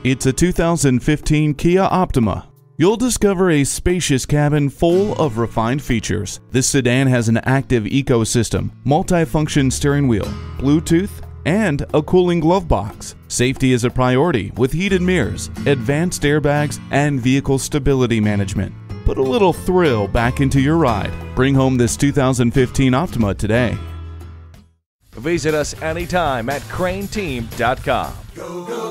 It's a 2015 Kia Optima. You'll discover a spacious cabin full of refined features. This sedan has an active ecosystem, multi-function steering wheel, Bluetooth, and a cooling glove box. Safety is a priority with heated mirrors, advanced airbags, and vehicle stability management. Put a little thrill back into your ride. Bring home this 2015 Optima today. Visit us anytime at crainteam.com.